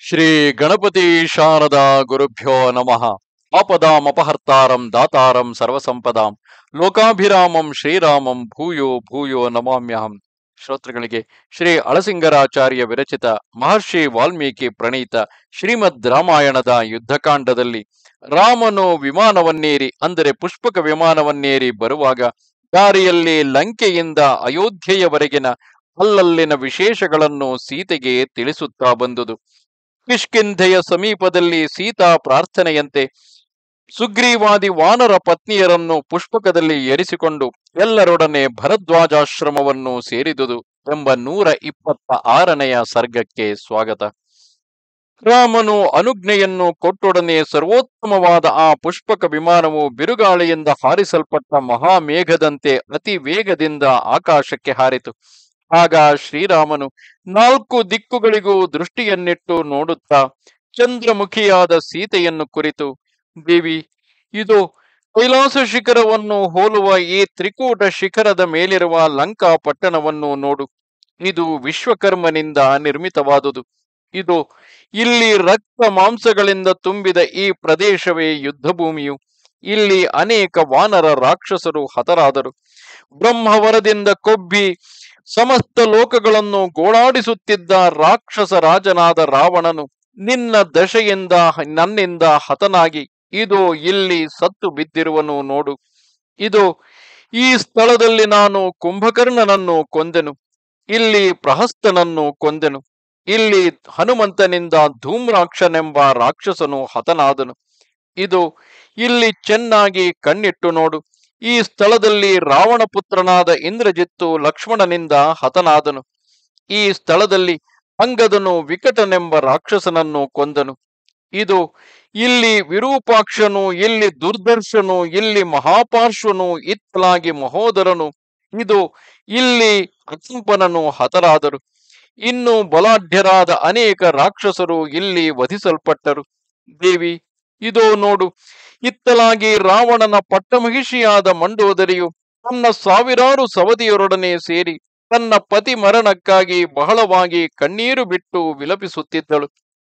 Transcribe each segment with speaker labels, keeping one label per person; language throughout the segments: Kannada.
Speaker 1: ಶ್ರೀ ಗಣಪತಿ ಶಾರದಾ ಗುರುಭ್ಯೋ ನಮಃ. ಆಪದಾಮಪಹರ್ತಾರಂ ದಾತಾರಂ ಸರ್ವಸಂಪದಾಂ ಲೋಕಾಭಿರಾಮಂ ಶ್ರೀರಾಮಂ ಭೂಯೋ ಭೂಯೋ ನಮಾಮ್ಯಹಂ. ಶ್ರೋತೃಗಳಿಗೆ ಶ್ರೀ ಅಳಸಿಂಗರಾಚಾರ್ಯ ವಿರಚಿತ ಮಹರ್ಷಿ ವಾಲ್ಮೀಕಿ ಪ್ರಣೀತ ಶ್ರೀಮದ್ ರಾಮಾಯಣದ ಯುದ್ಧಕಾಂಡದಲ್ಲಿ ರಾಮನು ವಿಮಾನವನ್ನೇರಿ ಅಂದರೆ ಪುಷ್ಪಕ ವಿಮಾನವನ್ನೇರಿ ಬರುವಾಗ ದಾರಿಯಲ್ಲಿ ಲಂಕೆಯಿಂದ ಅಯೋಧ್ಯೆಯವರೆಗಿನ ಅಲ್ಲಲ್ಲಿನ ವಿಶೇಷಗಳನ್ನು ಸೀತೆಗೆ ತಿಳಿಸುತ್ತಾ ಬಂದುದು. ಕಿಷ್ಕಿಂಧೆಯ ಸಮೀಪದಲ್ಲಿ ಸೀತಾ ಪ್ರಾರ್ಥನೆಯಂತೆ ಸುಗ್ರೀವಾದಿ ವಾನರ ಪತ್ನಿಯರನ್ನು ಪುಷ್ಪಕದಲ್ಲಿ ಏರಿಸಿಕೊಂಡು ಎಲ್ಲರೊಡನೆ ಭರದ್ವಾಜಾಶ್ರಮವನ್ನು ಸೇರಿದುದು ಎಂಬ 126ನೆಯ ಸರ್ಗಕ್ಕೆ ಸ್ವಾಗತ. ರಾಮನು ಅನುಜ್ಞೆಯನ್ನು ಕೊಟ್ಟೊಡನೆ ಸರ್ವೋತ್ತಮವಾದ ಆ ಪುಷ್ಪಕ ವಿಮಾನವು ಬಿರುಗಾಳಿಯಿಂದ ಹಾರಿಸಲ್ಪಟ್ಟ ಮಹಾಮೇಘದಂತೆ ಅತಿ ವೇಗದಿಂದ ಆಕಾಶಕ್ಕೆ ಹಾರಿತು. ಆಗ ಶ್ರೀರಾಮನು 4 ದಿಕ್ಕುಗಳಿಗೂ ದೃಷ್ಟಿಯನ್ನಿಟ್ಟು ನೋಡುತ್ತಾ ಚಂದ್ರಮುಖಿಯಾದ ಸೀತೆಯನ್ನು ಕುರಿತು, ದೇವಿ, ಇದು ಕೈಲಾಸ ಶಿಖರವನ್ನು ಹೋಲುವ ಈ ತ್ರಿಕೂಟ ಶಿಖರದ ಮೇಲಿರುವ ಲಂಕಾ ಪಟ್ಟಣವನ್ನು ನೋಡು. ಇದು ವಿಶ್ವಕರ್ಮನಿಂದ ನಿರ್ಮಿತವಾದುದು. ಇದು ಇಲ್ಲಿ ರಕ್ತ ಮಾಂಸಗಳಿಂದ ತುಂಬಿದ ಈ ಪ್ರದೇಶವೇ ಯುದ್ಧಭೂಮಿಯು. ಇಲ್ಲಿ ಅನೇಕ ವಾನರ ರಾಕ್ಷಸರು ಹತರಾದರು. ಬ್ರಹ್ಮವರದಿಂದ ಕೊಬ್ಬಿ ಸಮಸ್ತ ಲೋಕಗಳನ್ನು ಗೋಳಾಡಿಸುತ್ತಿದ್ದ ರಾಕ್ಷಸ ರಾಜನಾದ ರಾವಣನು ನಿನ್ನ ದಶೆಯಿಂದ ನನ್ನಿಂದ ಹತನಾಗಿ ಇದು ಇಲ್ಲಿ ಸತ್ತು ಬಿದ್ದಿರುವನು ನೋಡು. ಇದು ಈ ಸ್ಥಳದಲ್ಲಿ ನಾನು ಕುಂಭಕರ್ಣನನ್ನು ಕೊಂದೆನು, ಇಲ್ಲಿ ಪ್ರಹಸ್ತನನ್ನು ಕೊಂದೆನು, ಇಲ್ಲಿ ಹನುಮಂತನಿಂದ ಧೂಮ್ರಾಕ್ಷನೆಂಬ ರಾಕ್ಷಸನು ಹತನಾದನು. ಇದು ಇಲ್ಲಿ ಚೆನ್ನಾಗಿ ಕಣ್ಣಿಟ್ಟು ನೋಡು. ಈ ಸ್ಥಳದಲ್ಲಿ ರಾವಣ ಪುತ್ರನಾದ ಇಂದ್ರಜಿತ್ತು ಲಕ್ಷ್ಮಣನಿಂದ ಹತನಾದನು. ಈ ಸ್ಥಳದಲ್ಲಿ ಅಂಗದನು ವಿಕಟನೆಂಬ ರಾಕ್ಷಸನನ್ನು ಕೊಂದನು. ಇದು ಇಲ್ಲಿ ವಿರೂಪಾಕ್ಷನು, ಇಲ್ಲಿ ದುರ್ದರ್ಶನು, ಇಲ್ಲಿ ಮಹಾಪಾರ್ಶ್ವನು, ಇತ್ತಲಾಗಿ ಮಹೋದರನು, ಇದು ಇಲ್ಲಿ ಅಕಂಪನನು ಹತರಾದರು. ಇನ್ನು ಬಲಾಢ್ಯರಾದ ಅನೇಕ ರಾಕ್ಷಸರು ಇಲ್ಲಿ ವಧಿಸಲ್ಪಟ್ಟರು. ದೇವಿ, ಇದೋ ನೋಡು, ಇತ್ತಲಾಗಿ ರಾವಣನ ಪಟ್ಟಮಹಿಷಿಯಾದ ಮಂಡೋದರಿಯು ತನ್ನ 1000 ಸವದಿಯರೊಡನೆ ಸೇರಿ ತನ್ನ ಪತಿ ಮರಣಕ್ಕಾಗಿ ಬಹಳವಾಗಿ ಕಣ್ಣೀರು ಬಿಟ್ಟು ವಿಲಪಿಸುತ್ತಿದ್ದಳು.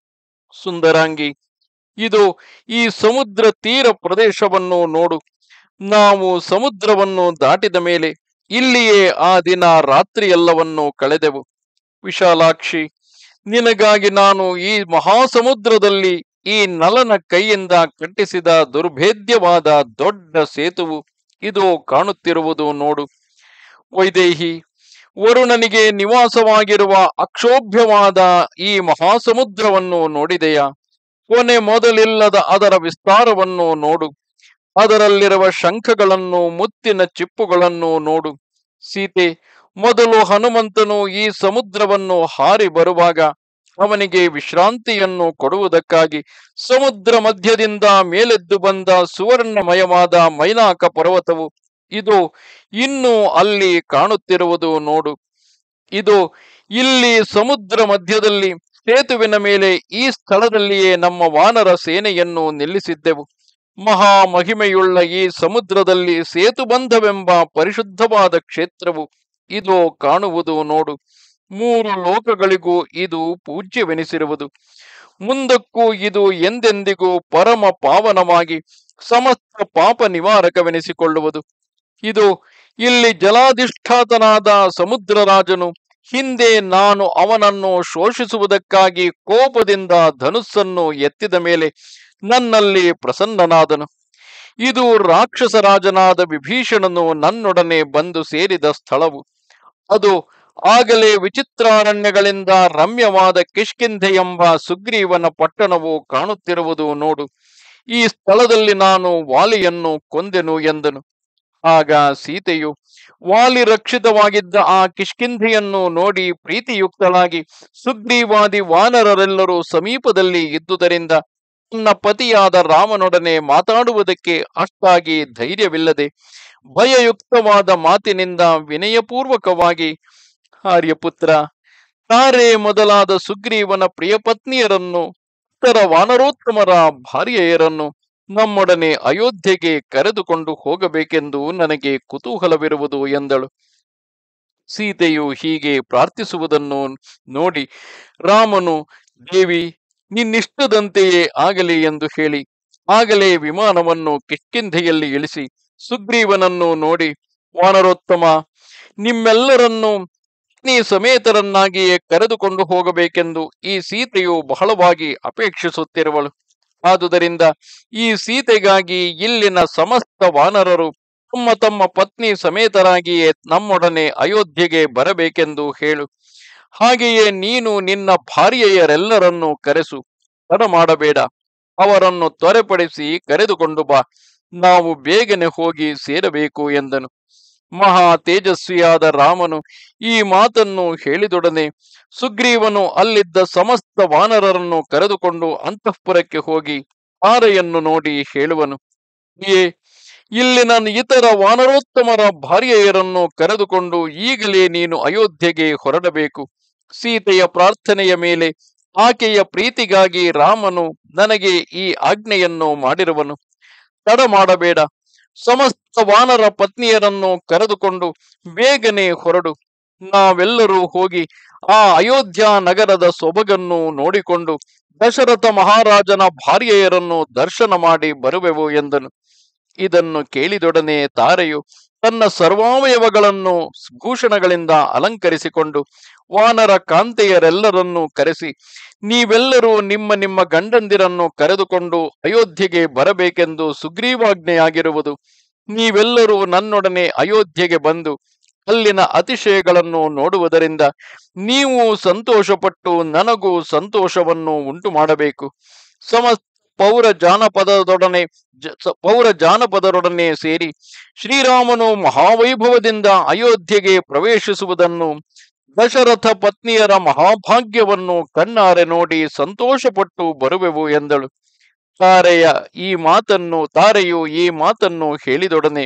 Speaker 1: ಸುಂದರಾಂಗಿ, ಇದು ಈ ಸಮುದ್ರ ತೀರ ಪ್ರದೇಶವನ್ನು ನೋಡು. ನಾವು ಸಮುದ್ರವನ್ನು ದಾಟಿದ ಮೇಲೆ ಇಲ್ಲಿಯೇ ಆ ದಿನ ರಾತ್ರಿಯೆಲ್ಲವನ್ನು ಕಳೆದೆವು. ವಿಶಾಲಾಕ್ಷಿ, ನಿನಗಾಗಿ ನಾನು ಈ ಮಹಾಸಮುದ್ರದಲ್ಲಿ ಈ ನಲನ ಕೈಯಿಂದ ಕಟ್ಟಿಸಿದ ದುರ್ಭೇದ್ಯವಾದ ದೊಡ್ಡ ಸೇತುವು ಇದು ಕಾಣುತ್ತಿರುವುದು ನೋಡು. ವೈದೇಹಿ, ವರುಣನಿಗೆ ನಿವಾಸವಾಗಿರುವ ಅಕ್ಷೋಭ್ಯವಾದ ಈ ಮಹಾಸಮುದ್ರವನ್ನು ನೋಡಿದೆಯಾ? ಕೊನೆ ಮೊದಲಿಲ್ಲದ ಅದರ ವಿಸ್ತಾರವನ್ನು ನೋಡು. ಅದರಲ್ಲಿರುವ ಶಂಖಗಳನ್ನು, ಮುತ್ತಿನ ಚಿಪ್ಪುಗಳನ್ನು ನೋಡು. ಸೀತೆ, ಮೊದಲು ಹನುಮಂತನು ಈ ಸಮುದ್ರವನ್ನು ಹಾರಿ ಬರುವಾಗ ಅವನಿಗೆ ವಿಶ್ರಾಂತಿಯನ್ನು ಕೊಡುವುದಕ್ಕಾಗಿ ಸಮುದ್ರ ಮಧ್ಯದಿಂದ ಮೇಲೆದ್ದು ಬಂದ ಸುವರ್ಣಮಯವಾದ ಮೈನಾಕ ಪರ್ವತವು ಇದು ಇನ್ನೂ ಅಲ್ಲಿ ಕಾಣುತ್ತಿರುವುದು ನೋಡು. ಇದು ಇಲ್ಲಿ ಸಮುದ್ರ ಮಧ್ಯದಲ್ಲಿ ಸೇತುವಿನ ಮೇಲೆ ಈ ಸ್ಥಳದಲ್ಲಿಯೇ ನಮ್ಮ ವಾನರ ಸೇನೆಯನ್ನು ನಿಲ್ಲಿಸಿದ್ದೆವು. ಮಹಾಮಹಿಮೆಯುಳ್ಳ ಈ ಸಮುದ್ರದಲ್ಲಿ ಸೇತುಬಂಧವೆಂಬ ಪರಿಶುದ್ಧವಾದ ಕ್ಷೇತ್ರವು ಇದು ಕಾಣುವುದು ನೋಡು. 3 ಲೋಕಗಳಿಗೂ ಇದು ಪೂಜ್ಯವೆನಿಸಿರುವುದು. ಮುಂದಕ್ಕೂ ಇದು ಎಂದೆಂದಿಗೂ ಪರಮ ಪಾವನವಾಗಿ ಸಮಸ್ತ ಪಾಪ ನಿವಾರಕವೆನಿಸಿಕೊಳ್ಳುವುದು. ಇದು ಇಲ್ಲಿ ಜಲಾಧಿಷ್ಠಾತನಾದ ಸಮುದ್ರರಾಜನು ಹಿಂದೆ ನಾನು ಅವನನ್ನು ಶೋಷಿಸುವುದಕ್ಕಾಗಿ ಕೋಪದಿಂದ ಧನುಸ್ಸನ್ನು ಎತ್ತಿದ ಮೇಲೆ ನನ್ನಲ್ಲಿ ಪ್ರಸನ್ನನಾದನು. ಇದು ರಾಕ್ಷಸರಾಜನಾದ ವಿಭೀಷಣನು ನನ್ನೊಡನೆ ಬಂದು ಸೇರಿದ ಸ್ಥಳವು. ಅದು ಆಗಲೇ ವಿಚಿತ್ರಾರಣ್ಯಗಳಿಂದ ರಮ್ಯವಾದ ಕಿಷ್ಕಿಂಧೆ ಎಂಬ ಸುಗ್ರೀವನ ಪಟ್ಟಣವು ಕಾಣುತ್ತಿರುವುದು ನೋಡು. ಈ ಸ್ಥಳದಲ್ಲಿ ನಾನು ವಾಲಿಯನ್ನು ಕೊಂದೆನು ಎಂದನು. ಆಗ ಸೀತೆಯು ವಾಲಿ ರಕ್ಷಿತವಾಗಿದ್ದ ಆ ಕಿಷ್ಕಿಂಧೆಯನ್ನು ನೋಡಿ ಪ್ರೀತಿಯುಕ್ತಳಾಗಿ ಸುಗ್ರೀವಾದಿ ವಾನರರೆಲ್ಲರೂ ಸಮೀಪದಲ್ಲಿ ಇದ್ದುದರಿಂದ ತನ್ನ ಪತಿಯಾದ ರಾಮನೊಡನೆ ಮಾತಾಡುವುದಕ್ಕೆ ಅಷ್ಟಾಗಿ ಧೈರ್ಯವಿಲ್ಲದೆ ಭಯಯುಕ್ತವಾದ ಮಾತಿನಿಂದ ವಿನಯಪೂರ್ವಕವಾಗಿ, ಆರ್ಯಪುತ್ರ, ತಾರೆ ಮೊದಲಾದ ಸುಗ್ರೀವನ ಪ್ರಿಯಪತ್ನಿಯರನ್ನು, ಇತರ ವಾನರೋತ್ತಮರ ಭಾರ್ಯೆಯರನ್ನು ನಮ್ಮೊಡನೆ ಅಯೋಧ್ಯೆಗೆ ಕರೆದುಕೊಂಡು ಹೋಗಬೇಕೆಂದು ನನಗೆ ಕುತೂಹಲವಿರುವುದು ಎಂದಳು. ಸೀತೆಯು ಹೀಗೆ ಪ್ರಾರ್ಥಿಸುವುದನ್ನು ನೋಡಿ ರಾಮನು, ದೇವಿ, ನಿನ್ನಿಷ್ಟದಂತೆಯೇ ಆಗಲಿ ಎಂದು ಹೇಳಿ ಆಗಲೇ ವಿಮಾನವನ್ನು ಕಿಷ್ಕಿಂಧೆಯಲ್ಲಿ ಇಳಿಸಿ ಸುಗ್ರೀವನನ್ನು ನೋಡಿ, ವಾನರೋತ್ತಮ, ನಿಮ್ಮೆಲ್ಲರನ್ನು ಪತ್ನಿ ಸಮೇತರನ್ನಾಗಿಯೇ ಕರೆದುಕೊಂಡು ಹೋಗಬೇಕೆಂದು ಈ ಸೀತೆಯು ಬಹಳವಾಗಿ ಅಪೇಕ್ಷಿಸುತ್ತಿರುವಳು. ಆದುದರಿಂದ ಈ ಸೀತೆಗಾಗಿ ಇಲ್ಲಿನ ಸಮಸ್ತ ವಾನರರು ತಮ್ಮ ತಮ್ಮ ಪತ್ನಿ ಸಮೇತರಾಗಿಯೇ ನಮ್ಮೊಡನೆ ಅಯೋಧ್ಯೆಗೆ ಬರಬೇಕೆಂದು ಹೇಳು. ಹಾಗೆಯೇ ನೀನು ನಿನ್ನ ಭಾರ್ಯೆಯರೆಲ್ಲರನ್ನು ಕರೆಸು, ತಡ ಮಾಡಬೇಡ. ಅವರನ್ನು ತ್ವರೆಪಡಿಸಿ ಕರೆದುಕೊಂಡು ಬಾ, ನಾವು ಬೇಗನೆ ಹೋಗಿ ಸೇರಬೇಕು ಎಂದನು. ಮಹಾ ತೇಜಸ್ವಿಯಾದ ರಾಮನು ಈ ಮಾತನ್ನು ಹೇಳಿದೊಡನೆ ಸುಗ್ರೀವನು ಅಲ್ಲಿದ್ದ ಸಮಸ್ತ ವಾನರರನ್ನು ಕರೆದುಕೊಂಡು ಅಂತಃಪುರಕ್ಕೆ ಹೋಗಿ ತಾರೆಯನ್ನು ನೋಡಿ ಹೇಳುವನು, ಏ, ಇಲ್ಲಿನ ಇತರ ವಾನರೋತ್ತಮರ ಭಾರ್ಯೆಯರನ್ನು ಕರೆದುಕೊಂಡು ಈಗಲೇ ನೀನು ಅಯೋಧ್ಯೆಗೆ ಹೊರಡಬೇಕು. ಸೀತೆಯ ಪ್ರಾರ್ಥನೆಯ ಮೇಲೆ ಆಕೆಯ ಪ್ರೀತಿಗಾಗಿ ರಾಮನು ನನಗೆ ಈ ಆಜ್ಞೆಯನ್ನು ಮಾಡಿರುವನು. ತಡ ಮಾಡಬೇಡ. ಸಮಸ್ತ ವಾನರ ಪತ್ನಿಯರನ್ನು ಕರೆದುಕೊಂಡು ಬೇಗನೆ ಹೊರಡು. ನಾವೆಲ್ಲರೂ ಹೋಗಿ ಆ ಅಯೋಧ್ಯ ನಗರದ ಸೊಬಗನ್ನು ನೋಡಿಕೊಂಡು ದಶರಥ ಮಹಾರಾಜನ ಭಾರ್ಯೆಯರನ್ನು ದರ್ಶನ ಮಾಡಿ ಬರುವೆವು ಎಂದನು. ಇದನ್ನು ಕೇಳಿದೊಡನೆ ತಾರೆಯು ತನ್ನ ಸರ್ವಾವಯವಗಳನ್ನು ಭೂಷಣಗಳಿಂದ ಅಲಂಕರಿಸಿಕೊಂಡು ವಾನರ ಕಾಂತೆಯರೆಲ್ಲರನ್ನೂ ಕರೆಸಿ, ನೀವೆಲ್ಲರೂ ನಿಮ್ಮ ನಿಮ್ಮ ಗಂಡಂದಿರನ್ನು ಕರೆದುಕೊಂಡು ಅಯೋಧ್ಯೆಗೆ ಬರಬೇಕೆಂದು ಸುಗ್ರೀವಾಜ್ಞೆಯಾಗಿರುವುದು. ನೀವೆಲ್ಲರೂ ನನ್ನೊಡನೆ ಅಯೋಧ್ಯೆಗೆ ಬಂದು ಅಲ್ಲಿನ ಅತಿಶಯಗಳನ್ನು ನೋಡುವುದರಿಂದ ನೀವು ಸಂತೋಷಪಟ್ಟು ನನಗೂ ಸಂತೋಷವನ್ನು ಉಂಟು ಮಾಡಬೇಕು. ಸಮಸ್ತ ಪೌರ ಜಾನಪದರೊಡನೆ ಸೇರಿ ಶ್ರೀರಾಮನು ಮಹಾವೈಭವದಿಂದ ಅಯೋಧ್ಯೆಗೆ ಪ್ರವೇಶಿಸುವುದನ್ನು, ದಶರಥ ಪತ್ನಿಯರ ಮಹಾಭಾಗ್ಯವನ್ನು ಕಣ್ಣಾರೆ ನೋಡಿ ಸಂತೋಷಪಟ್ಟು ಬರುವೆವು ಎಂದಳು. ತಾರೆಯು ಈ ಮಾತನ್ನು ಹೇಳಿದೊಡನೆ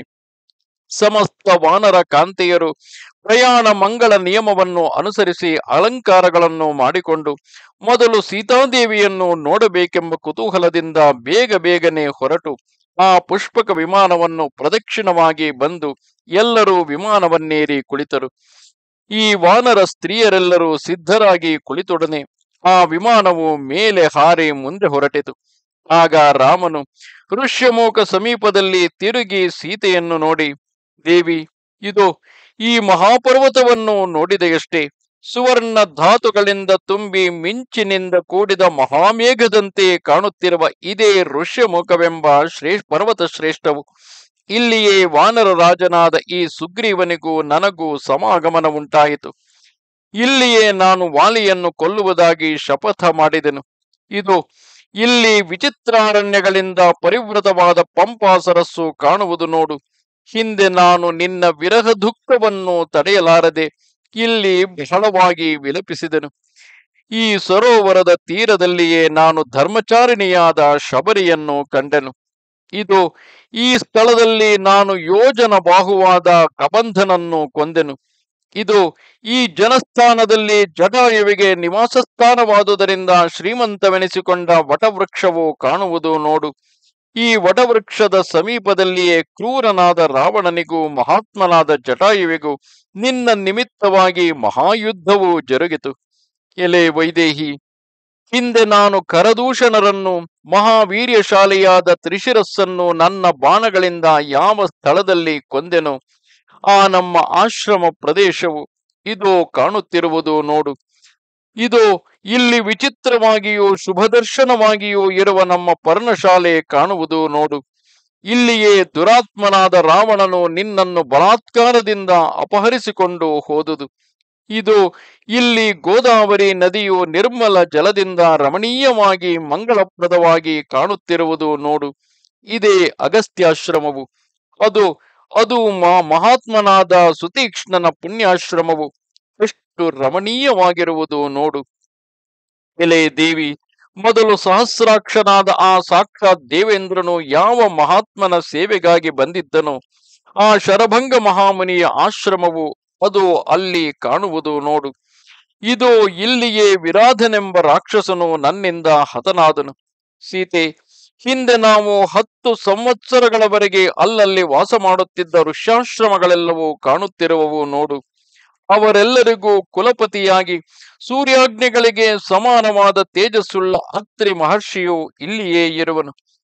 Speaker 1: ಸಮಸ್ತ ವಾನರ ಕಾಂತೆಯರು ಪ್ರಯಾಣ ಮಂಗಳ ನಿಯಮವನ್ನು ಅನುಸರಿಸಿ ಅಲಂಕಾರಗಳನ್ನು ಮಾಡಿಕೊಂಡು ಮೊದಲು ಸೀತಾದೇವಿಯನ್ನು ನೋಡಬೇಕೆಂಬ ಕುತೂಹಲದಿಂದ ಬೇಗನೆ ಹೊರಟು ಆ ಪುಷ್ಪಕ ವಿಮಾನವನ್ನು ಪ್ರದಕ್ಷಿಣವಾಗಿ ಬಂದು ಎಲ್ಲರೂ ವಿಮಾನವನ್ನೇರಿ ಕುಳಿತರು. ಈ ವಾನರ ಸ್ತ್ರೀಯರೆಲ್ಲರೂ ಸಿದ್ಧರಾಗಿ ಕುಳಿತೊಡನೆ ಆ ವಿಮಾನವು ಮೇಲೆ ಹಾರಿ ಮುಂದೆ ಹೊರಟಿತು. ಆಗ ರಾಮನು ಋಷ್ಯಮುಖ ಸಮೀಪದಲ್ಲಿ ತಿರುಗಿ ಸೀತೆಯನ್ನು ನೋಡಿ, ದೇವಿ, ಇದು ಈ ಮಹಾಪರ್ವತವನ್ನು ನೋಡಿದೆಯಷ್ಟೇ. ಸುವರ್ಣ ಧಾತುಗಳಿಂದ ತುಂಬಿ ಮಿಂಚಿನಿಂದ ಕೂಡಿದ ಮಹಾಮೇಘದಂತೆ ಕಾಣುತ್ತಿರುವ ಇದೇ ಋಷ್ಯಮುಖವೆಂಬ ಪರ್ವತ ಶ್ರೇಷ್ಠವು. ಇಲ್ಲಿಯೇ ವಾನರ ರಾಜನಾದ ಈ ಸುಗ್ರೀವನಿಗೂ ನನಗೂ ಸಮಾಗಮನ ಉಂಟಾಯಿತು. ಇಲ್ಲಿಯೇ ನಾನು ವಾಲಿಯನ್ನು ಕೊಲ್ಲುವುದಾಗಿ ಶಪಥ ಮಾಡಿದೆನು. ಇದು ಇಲ್ಲಿ ವಿಚಿತ್ರಾರಣ್ಯಗಳಿಂದ ಪರಿವೃತವಾದ ಪಂಪಾ ಸರಸ್ಸು ಕಾಣುವುದು ನೋಡು. ಹಿಂದೆ ನಾನು ನಿನ್ನ ವಿರಹ ದುಃಖವನ್ನು ತಡೆಯಲಾರದೆ ಇಲ್ಲಿ ಬಹಳವಾಗಿ ವಿಲಪಿಸಿದೆನು. ಈ ಸರೋವರದ ತೀರದಲ್ಲಿಯೇ ನಾನು ಧರ್ಮಚಾರಿಣಿಯಾದ ಶಬರಿಯನ್ನು ಕಂಡೆನು. ಇದು ಈ ಸ್ಥಳದಲ್ಲಿ ನಾನು ಯೋಜನ ಬಾಹುವಾದ ಕಬಂಧನನ್ನು ಕೊಂದೆನು. ಇದು ಈ ಜನಸ್ಥಾನದಲ್ಲಿ ಜಟಾಯುವಿಗೆ ನಿವಾಸ ಸ್ಥಾನವಾದುದರಿಂದ ಶ್ರೀಮಂತವೆನಿಸಿಕೊಂಡ ವಟವೃಕ್ಷವು ಕಾಣುವುದು ನೋಡು. ಈ ವಟವೃಕ್ಷದ ಸಮೀಪದಲ್ಲಿಯೇ ಕ್ರೂರನಾದ ರಾವಣನಿಗೂ ಮಹಾತ್ಮನಾದ ಜಟಾಯುವಿಗೂ ನಿನ್ನ ನಿಮಿತ್ತವಾಗಿ ಮಹಾಯುದ್ಧವು ಜರುಗಿತು. ಎಲೆ ವೈದೇಹಿ, ಹಿಂದೆ ನಾನು ಕರದೂಷಣರನ್ನು, ಮಹಾವೀರ್ಯಶಾಲಿಯಾದ ತ್ರಿಶಿರಸ್ಸನ್ನು ನನ್ನ ಬಾಣಗಳಿಂದ ಯಾವ ಸ್ಥಳದಲ್ಲಿ ಕೊಂದೆನೋ ಆ ನಮ್ಮ ಆಶ್ರಮ ಪ್ರದೇಶವು ಇದು ಕಾಣುತ್ತಿರುವುದು ನೋಡು. ಇದು ಇಲ್ಲಿ ವಿಚಿತ್ರವಾಗಿಯೂ ಶುಭದರ್ಶನವಾಗಿಯೂ ಇರುವ ನಮ್ಮ ಪರ್ಣಶಾಲೆ ಕಾಣುವುದು ನೋಡು. ಇಲ್ಲಿಯೇ ದುರಾತ್ಮನಾದ ರಾವಣನು ನಿನ್ನನ್ನು ಬಲಾತ್ಕಾರದಿಂದ ಅಪಹರಿಸಿಕೊಂಡು ಹೋದುದು. ಇದು ಇಲ್ಲಿ ಗೋದಾವರಿ ನದಿಯು ನಿರ್ಮಲ ಜಲದಿಂದ ರಮಣೀಯವಾಗಿ ಮಂಗಳಪ್ರದವಾಗಿ ಕಾಣುತ್ತಿರುವುದು ನೋಡು. ಇದೇ ಅಗಸ್ತ್ಯಾಶ್ರಮವು. ಅದು ಮಹಾತ್ಮನಾದ ಸುತೀಕ್ಷ್ಣನ ಪುಣ್ಯಾಶ್ರಮವು. ಎಷ್ಟು ರಮಣೀಯವಾಗಿರುವುದು ನೋಡು. ಎಲೆ ದೇವಿ, ಮೊದಲು ಸಹಸ್ರಾಕ್ಷನಾದ ಆ ಸಾಕ್ಷಾತ್ ದೇವೇಂದ್ರನು ಯಾವ ಮಹಾತ್ಮನ ಸೇವೆಗಾಗಿ ಬಂದಿದ್ದನೋ ಆ ಶರಭಂಗ ಮಹಾಮುನಿಯ ಆಶ್ರಮವು ಅದು ಅಲ್ಲಿ ಕಾಣುವುದು ನೋಡು. ಇದು ಇಲ್ಲಿಯೇ ವಿರಾಧನೆಂಬ ರಾಕ್ಷಸನು ನನ್ನಿಂದ ಹತನಾದನು. ಸೀತೆ, ಹಿಂದೆ ನಾವು 10 ಸಂವತ್ಸರಗಳವರೆಗೆ ಅಲ್ಲಲ್ಲಿ ವಾಸ ಮಾಡುತ್ತಿದ್ದ ಋಷ್ಯಾಶ್ರಮಗಳೆಲ್ಲವೂ ಕಾಣುತ್ತಿರುವವು ನೋಡು. ಅವರೆಲ್ಲರಿಗೂ ಕುಲಪತಿಯಾಗಿ ಸೂರ್ಯಾಗ್ನಿಗಳಿಗೆ ಸಮಾನವಾದ ತೇಜಸ್ಸುಳ್ಳ ಅತ್ರಿ ಮಹರ್ಷಿಯು ಇಲ್ಲಿಯೇ ಇರುವನು.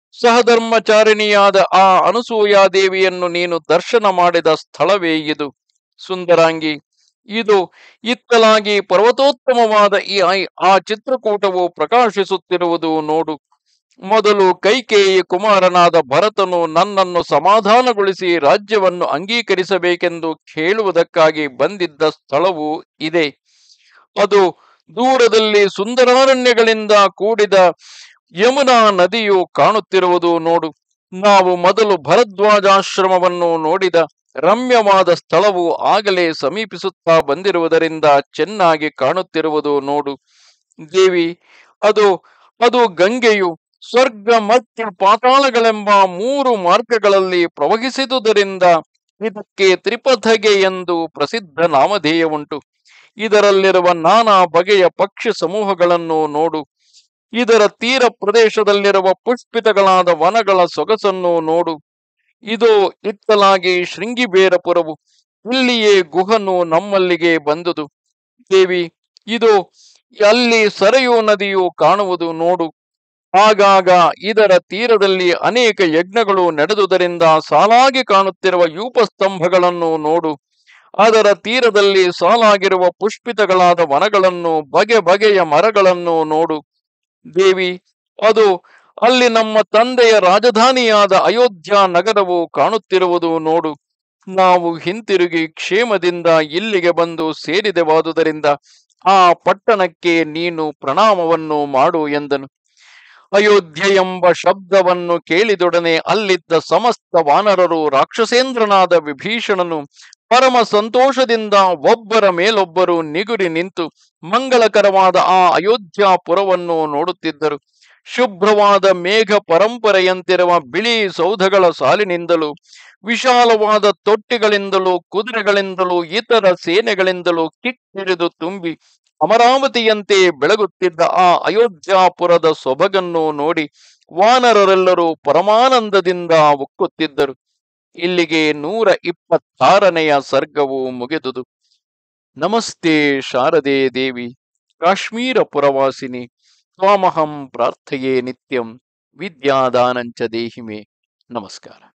Speaker 1: ಸಹಧರ್ಮಚಾರಿಣಿಯಾದ ಆ ಅನಸೂಯಾದೇವಿಯನ್ನು ನೀನು ದರ್ಶನ ಮಾಡಿದ ಸ್ಥಳವೇ ಇದು. ಸುಂದರಾಂಗಿ, ಇದು ಇತ್ತಲಾಗಿ ಪರ್ವತೋತ್ತಮವಾದ ಆ ಚಿತ್ರಕೂಟವು ಪ್ರಕಾಶಿಸುತ್ತಿರುವುದು ನೋಡು. ಮೊದಲು ಕೈಕೇಯಿ ಕುಮಾರನಾದ ಭರತನು ನನ್ನನ್ನು ಸಮಾಧಾನಗೊಳಿಸಿ ರಾಜ್ಯವನ್ನು ಅಂಗೀಕರಿಸಬೇಕೆಂದು ಕೇಳುವುದಕ್ಕಾಗಿ ಬಂದಿದ್ದ ಸ್ಥಳವು ಇದೆ. ಅದು ದೂರದಲ್ಲಿ ಸುಂದರಾರಣ್ಯಗಳಿಂದ ಕೂಡಿದ ಯಮುನಾ ನದಿಯು ಕಾಣುತ್ತಿರುವುದು ನೋಡು. ನಾವು ಮೊದಲು ಭರದ್ವಾಜಾಶ್ರಮವನ್ನು ನೋಡಿದ ರಮ್ಯವಾದ ಸ್ಥಳವು ಆಗಲೇ ಸಮೀಪಿಸುತ್ತಾ ಬಂದಿರುವುದರಿಂದ ಚೆನ್ನಾಗಿ ಕಾಣುತ್ತಿರುವುದು ನೋಡು. ದೇವಿ, ಅದು ಅದು ಗಂಗೆಯು ಸ್ವರ್ಗ ಮತ್ತು ಪಾತಾಳಗಳೆಂಬ 3 ಮಾರ್ಗಗಳಲ್ಲಿ ಪ್ರವಹಿಸಿದುದರಿಂದ ಇದಕ್ಕೆ ತ್ರಿಪಥಗೆ ಎಂದು ಪ್ರಸಿದ್ಧ ನಾಮಧೇಯವುಂಟು. ಇದರಲ್ಲಿರುವ ನಾನಾ ಬಗೆಯ ಪಕ್ಷಿ ಸಮೂಹಗಳನ್ನು ನೋಡು. ಇದರ ತೀರ ಪ್ರದೇಶದಲ್ಲಿರುವ ಪುಷ್ಪಿತಗಳಾದ ವನಗಳ ಸೊಗಸನ್ನು ನೋಡು. ಇದು ಇತ್ತಲಾಗಿ ಶೃಂಗಿಬೇರಪುರವು. ಇಲ್ಲಿಯೇ ಗುಹನು ನಮ್ಮಲ್ಲಿಗೆ ಬಂದುದು. ದೇವಿ, ಇದು ಅಲ್ಲಿ ಸರಯೂ ನದಿಯು ಕಾಣುವುದು ನೋಡು. ಆಗಾಗ ಇದರ ತೀರದಲ್ಲಿ ಅನೇಕ ಯಜ್ಞಗಳು ನಡೆದುದರಿಂದ ಸಾಲಾಗಿ ಕಾಣುತ್ತಿರುವ ಯೂಪಸ್ತಂಭಗಳನ್ನು ನೋಡು. ಅದರ ತೀರದಲ್ಲಿ ಸಾಲಾಗಿರುವ ಪುಷ್ಪಿತಗಳಾದ ವನಗಳನ್ನು, ಬಗೆ ಬಗೆಯ ಮರಗಳನ್ನು ನೋಡು. ದೇವಿ, ಅದು ಅಲ್ಲಿ ನಮ್ಮ ತಂದೆಯ ರಾಜಧಾನಿಯಾದ ಅಯೋಧ್ಯ ನಗರವು ಕಾಣುತ್ತಿರುವುದು ನೋಡು. ನಾವು ಹಿಂತಿರುಗಿ ಕ್ಷೇಮದಿಂದ ಇಲ್ಲಿಗೆ ಬಂದು ಸೇರಿದೆವಾದುದರಿಂದ ಆ ಪಟ್ಟಣಕ್ಕೆ ನೀನು ಪ್ರಣಾಮವನ್ನು ಮಾಡು ಎಂದನು. ಅಯೋಧ್ಯೆ ಎಂಬ ಶಬ್ದವನ್ನು ಕೇಳಿದೊಡನೆ ಅಲ್ಲಿದ್ದ ಸಮಸ್ತ ವಾನರರು ರಾಕ್ಷಸೇಂದ್ರನಾದ ವಿಭೀಷಣನು ಪರಮ ಸಂತೋಷದಿಂದ ಒಬ್ಬರ ಮೇಲೊಬ್ಬರು ನಿಗುರಿ ನಿಂತು ಮಂಗಳಕರವಾದ ಆ ಅಯೋಧ್ಯಾಪುರವನ್ನು ನೋಡುತ್ತಿದ್ದರು. ಶುಭ್ರವಾದ ಮೇಘ ಪರಂಪರೆಯಂತಿರುವ ಬಿಳಿ ಸೌಧಗಳ ಸಾಲಿನಿಂದಲೂ, ವಿಶಾಲವಾದ ತೊಟ್ಟಿಗಳಿಂದಲೂ, ಕುದುರೆಗಳಿಂದಲೂ, ಇತರ ಸೇನೆಗಳಿಂದಲೂ ಕಿಕ್ಕಿರಿದು ತುಂಬಿ ಅಮರಾವತಿಯಂತೆ ಬೆಳಗುತ್ತಿದ್ದ ಆ ಅಯೋಧ್ಯಾಪುರದ ಸೊಬಗನ್ನು ನೋಡಿ ವಾನರರೆಲ್ಲರೂ ಪರಮಾನಂದದಿಂದ ಉಕ್ಕುತ್ತಿದ್ದರು. ಇಲ್ಲಿಗೆ 126ನೆಯ ಸರ್ಗವು ಮುಗಿದುದು. ನಮಸ್ತೆ ಶಾರದೆ ದೇವಿ, ಕಾಶ್ಮೀರ ಪುರವಾಸಿನಿ, ತ್ವಾಮಹಂ ಪ್ರಾರ್ಥಯೇ ನಿತ್ಯಂ, ವಿದ್ಯಾದಾನಂಚ ದೇಹಿಮೆ. ನಮಸ್ಕಾರ.